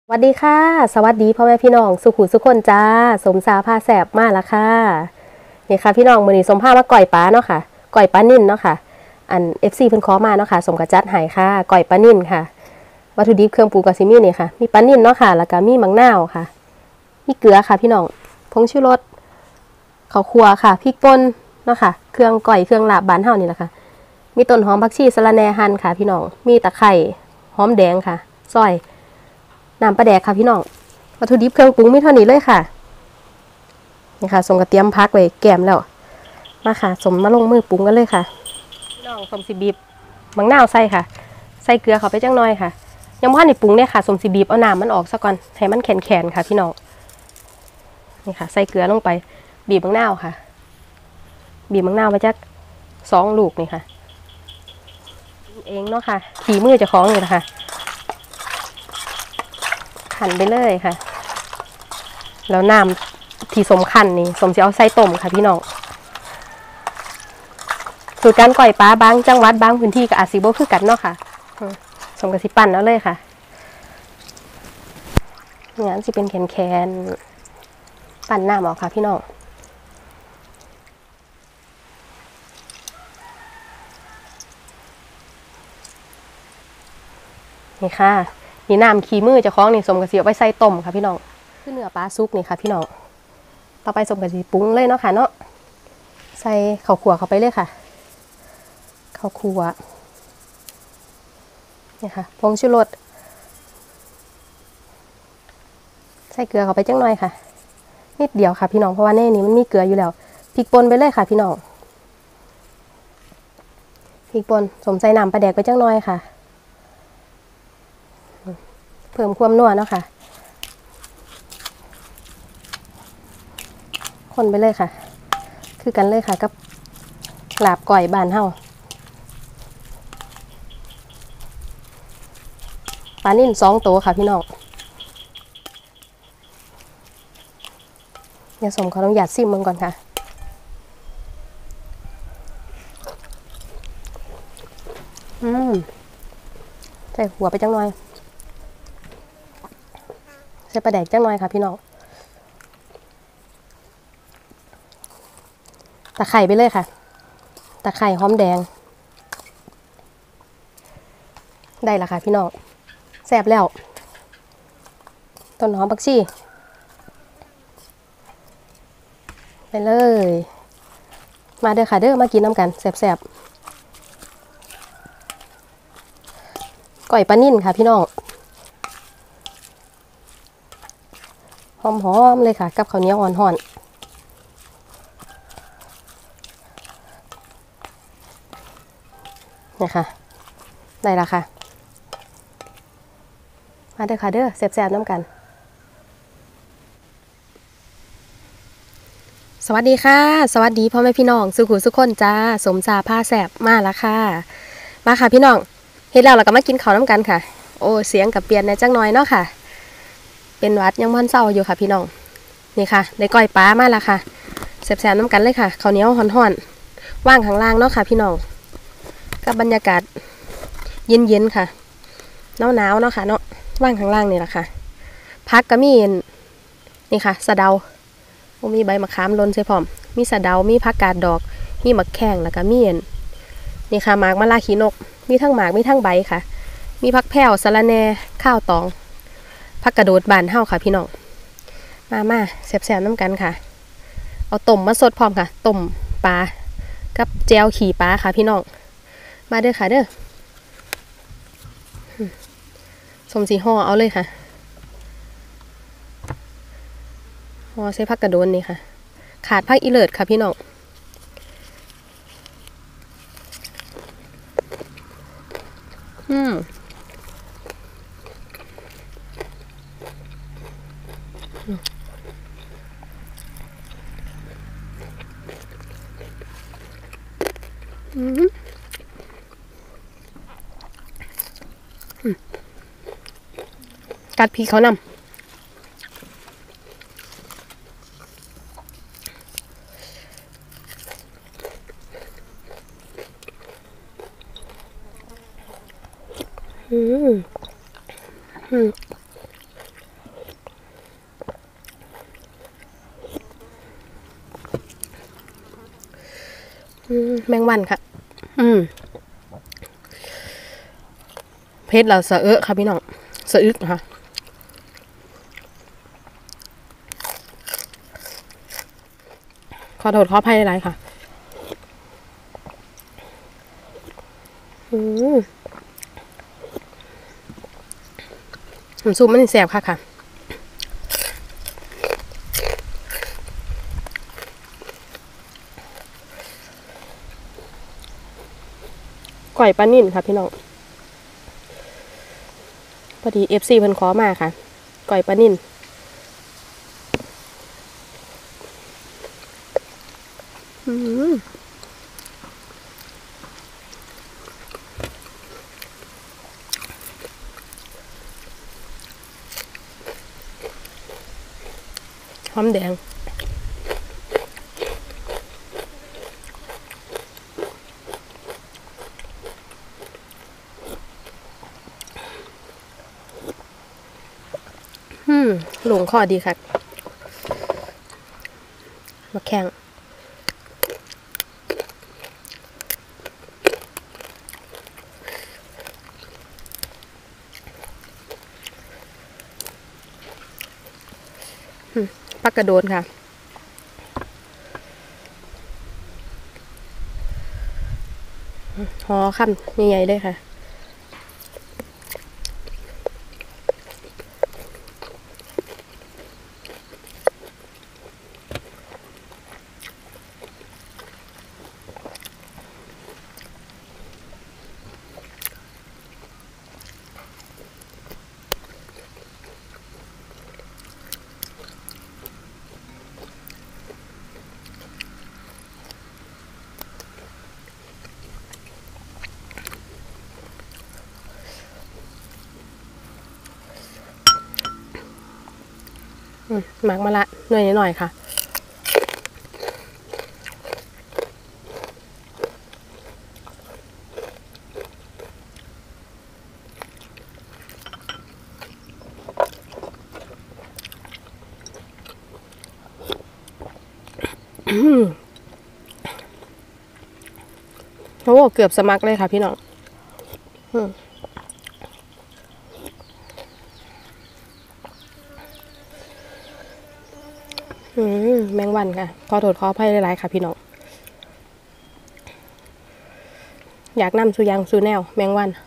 สวัสดีค่ะสวัสดีพ่อแม่พี่น้องสุขุสุขคนจ้าสมสาผ้าแสบมาแล้วค่ะนี่ค่ะพี่น้องมื้อนี้สมผ้ามาก่อยปลาเนาะค่ะก่อยปลานิ่นเนาะค่ะอัน FC เพิ่นขอมาเนาะค่ะสมกระจัดให้ค่ะก่อยปลานิ่นค่ะวัตถุดิบเครื่องปรุงก็สิมีนี่ค่ะมีปลานิ่นเนาะค่ะแล้วก็มีมะนาวค่ะมีเกลือค่ะพี่น้องผงชูรสข้าวคั่วค่ะพริกป่นเนาะค่ะเครื่องก่อยเครื่องลาบบ้านเฮานี่แหละค่ะมีต้นหอมผักชีสะระแหน่หั่นค่ะพี่น้องมีตะไคร้หอมแดงค่ะซอยน้ำปลาแดกค่ะพี่น้องวัตถุดิบเครื่องปรุงมีเท่านี้เลยค่ะนี่ค่ะสมกระเทียมพักไว้แกมแล้วมาค่ะสมมาลงมือปรุงกันเลยค่ะพี่น้องสมสีบีบมะนาวใส่ค่ะใส่เกลือเข้าไปจังน้อยค่ะยังบ่ทันได้ปรุงเนี่ยค่ะสมสีบีบเอาน้ำมันออกซะก่อนให้มันแข็งๆค่ะพี่น้องนี่ค่ะใส่เกลือลงไปบีบมะนาวค่ะบีบมะนาวไปจัก2 ลูกนี่ค่ะเองเนาะค่ะขี่มือจะคล้องอยู่นะคะหั่นไปเลยค่ะแล้วน้ำที่สมคัญนี่สมจะเอาใส่ต้มค่ะพี่น้องสูตรการก่อยปลาบางจังหวัดบางพื้นที่ก็อาจสิบ่คือกันเนาะค่ะสมกับสิปั่นเอาเลยค่ะงั้นสิเป็นแคนๆปั่นน้ำออกค่ะพี่น้องนี่ค่ะนี่น้ำขี้มือจะคล้องนี่สมกับสิเอาไปใส่ต้มค่ะพี่น้องคือเนื้อปลาซุปนี่ค่ะพี่น้องต่อไปสมกับสิปรุงเลยเนาะค่ะเนาะใส่ข้าวคั่วเข้าไปเลยค่ะข้าวคั่วนี่ค่ะผงชูรสใส่เกลือเข้าไปจังหน่อยค่ะนิดเดียวค่ะพี่น้องเพราะว่าในนี้มันมีเกลืออยู่แล้วพริกป่นไปเลยค่ะพี่น้องพริกป่นสมใส่น้ำปลาแดกไปจังหน่อยค่ะเพิ่มความนัวเนาะค่ะคนไปเลยค่ะคือกันเลยค่ะกับลาบก่อยบ้านเฮาปลานิ่น2 ตัวค่ะพี่น้องเดี๋ยวสมเขาต้องหยาดซิมมึงก่อนค่ะใส่หัวไปจังหน่อยใส่ปลาแดกจังหน่อยค่ะพี่น้องตะไคร้ไปเลยค่ะตะไคร้หอมแดงได้ละค่ะพี่น้องแซ่บแล้วต้นหอมผักชีไปเลยมาเด้อค่ะเด้อมากินน้ำกันแซ่บๆก่อยปลานิ่นค่ะพี่น้องหอมๆเลยค่ะกับข้าวเหนียวอ่อนๆนี่ค่ะได้ละค่ะมาเด้อค่ะเด้อแซ่บๆน้ำกันสวัสดีค่ะสวัสดีพ่อแม่พี่น้องสุขุสุขคนจ้าสมสาผ้าแสบมาแล้วค่ะมาค่ะพี่น้องเฮ็ดแล้วเราก็มากินข้าวน้ำกันค่ะโอ้เสียงกับเปลี่ยนในจังน้อยเนาะค่ะเป็นวัดยังพันเศร้าอยู่ค่ะพี่น้องนี่ค่ะได้ก้อยปลามาแล้วค่ะแสบๆน้ำกันเลยค่ะข้าวเหนียวห่อนๆว่างข้างล่างเนาะค่ะพี่น้องกับบรรยากาศเย็นๆค่ะหนาวๆเนาะค่ะเนาะว่างข้างล่างนี่แหละค่ะพักก็มีนี่ค่ะสะเดามีใบมะขามลนใส่พร้อมมีสะเดามีผักกาดดอกมีมะแข้งแล้วก็มีนี่ค่ะหมากมะลาขีนกมีทั้งหมากมีทั้งใบค่ะมีผักแผ่วสะระแหน่ข้าวตองผักกระโดดบานเฮาค่ะพี่น้องมาแซ่บๆน้ำกันค่ะเอาต้มมาสดพร้อมค่ะต้มปลากับแจวขี่ปลาค่ะพี่น้องมาเด้อค่ะเด้อสมสีห่อเอาเลยค่ะห่อใส่ผักกระโดนนี่ค่ะขาดผักอีเลิศค่ะพี่น้องกัดพี่เขานำแมงวันค่ะเพชรเราสะเอะค่ะพี่น้องสะอึกนะคะขอโทษขออภัยหลายค่ะซุปมันแสบค่ะก่อยปลานิ่นค่ะพี่น้องพอดี FC เพิ่นขอมาค่ะก่อยปลานิ่นหอมแดงหลงคอดีค่ะมาแข่งปักกระโดนค่ะห่อคำใหญ่ๆเลยค่ะหมักมาละหน่อยค่ะโอ้เกือบสมัครเลยค่ะพี่น้องแมงวันค่ะขอโทษขออภัยหลายๆค่ะพี่น้องอยากนำสู่ยังสู่แนวแมงวัน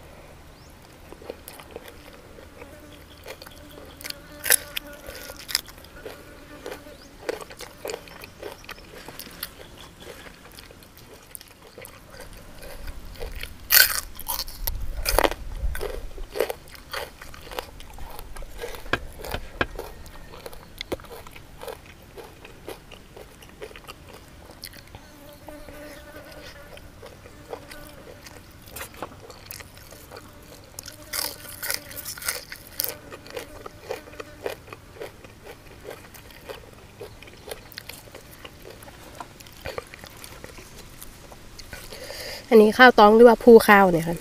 อันนี้ข้าวตองหรือว่าภูข้าวเนี่ยค่ะ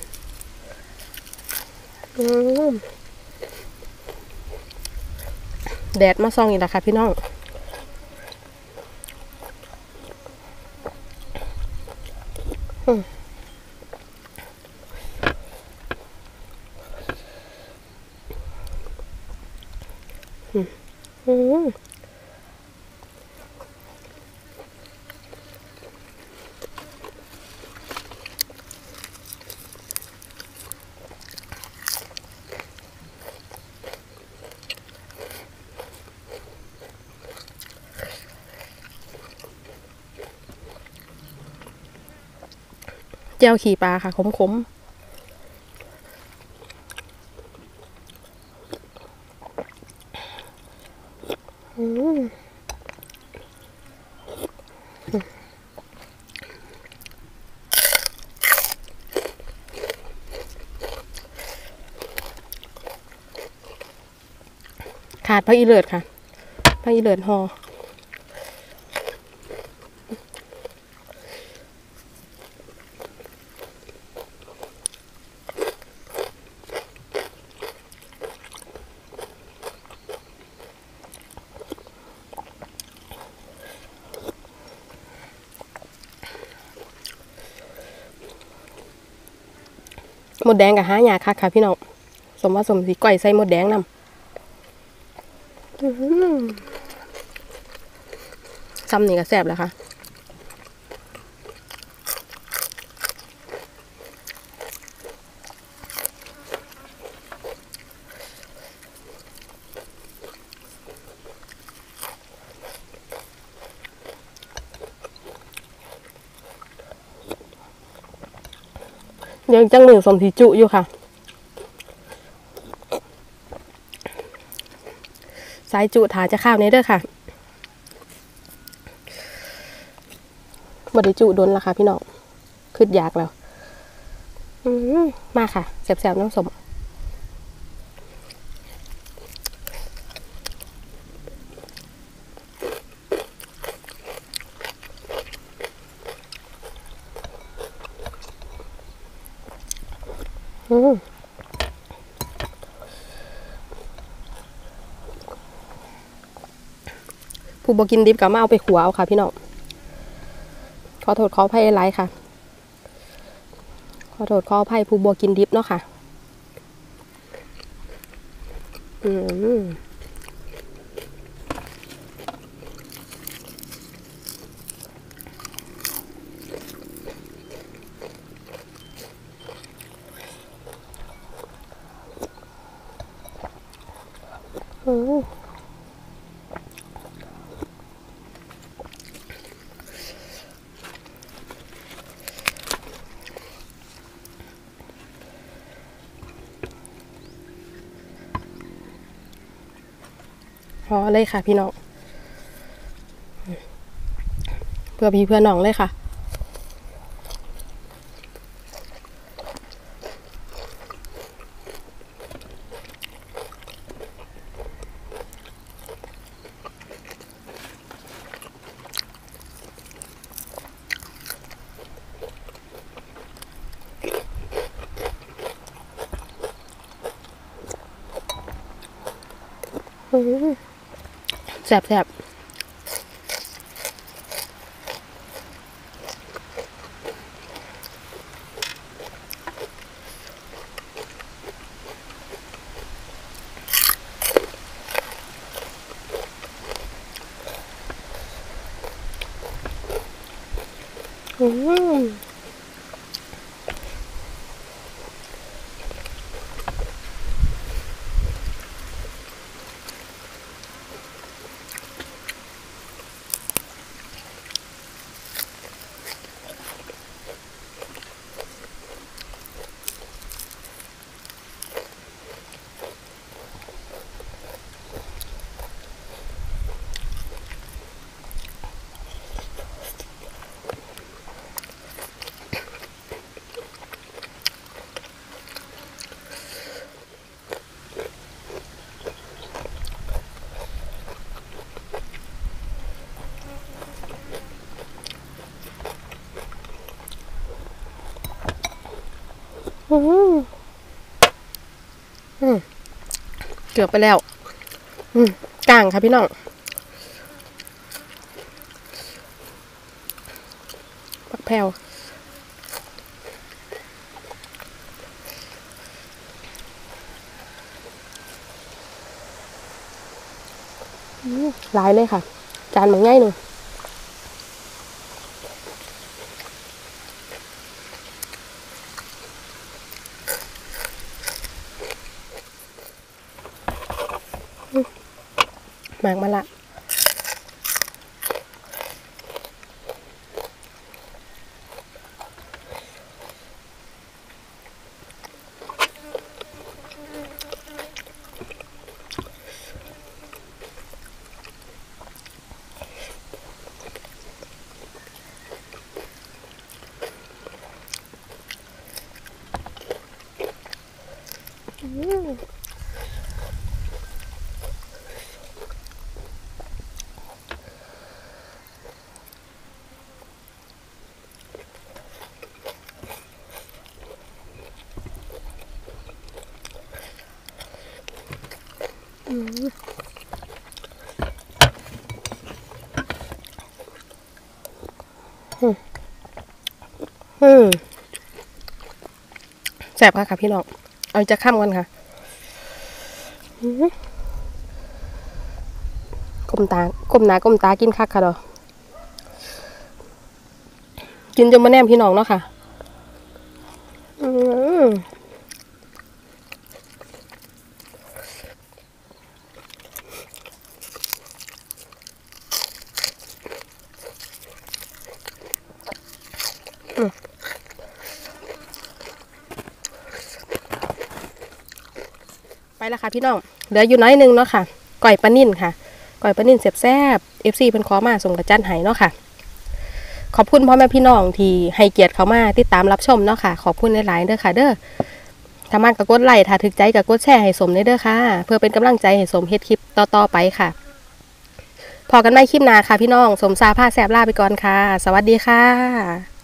แดดมาส่องอีกแล้วค่ะพี่น้องเจียวขี่ปลาค่ะขมขาดผักอีเลิศค่ะผักอีเลิศห่อมดแดงกับหายาคักค่ะพี่น้องสมว่าสมสีก้อยใส่มดแดงนำซ้ำนี่ก็แซ่บแล้วค่ะยังจังหนึ่งสมสีจุอยู่ค่ะสายจุถาจะข้าวนี้เด้อค่ะบไดจุโดนละค่ะพี่น้องขึ้นอยากแล้วมาค่ะแซ่บๆน้ำสมผู้บกินดิบก็มาเอาไปขัวเอาค่ะพี่น้องขอโทษขออภัยหลายค่ะขอโทษขออภัยผู้บกินดิบเนาะค่ะพอเลยค่ะพี่น้องเพื่อพี่เพื่อน้องเลยค่ะแซ่บเกือบไปแล้วกลางค่ะพี่น้องปักแผ่วหลายเลยค่ะจานมันง่ายหนึ่งหมากมาละแซ่บค่ะพี่น้องเอาจะข้ามกันค่ะก้มหน้าก้มตากินคักค่ะดอกินจนมาแนมพี่น้องเนาะค่ะไปแล้วค่ะพี่น้องเหลืออยู่น้อยนึงเนาะค่ะก่อยปลานิ่นค่ะก่อยปลานิ่นแซ่บๆ FC เพิ่นขอมาส่งกระจันให้เนาะค่ะขอบคุณพ่อแม่พี่น้องที่ให้เกียรติเขามาติดตามรับชมเนาะค่ะขอบคุณหลายๆเด้อค่ะเด้อถ้ามันก็กดไลค์ถ้าถึกใจก็กดแชร์ให้สมเด้อค่ะเพื่อเป็นกำลังใจให้สมเฮ็ดคลิปต่อๆไปค่ะพอกันใหม่คลิปหน้าค่ะพี่น้องสมซาผ้าแซ่บลาไปก่อนค่ะสวัสดีค่ะ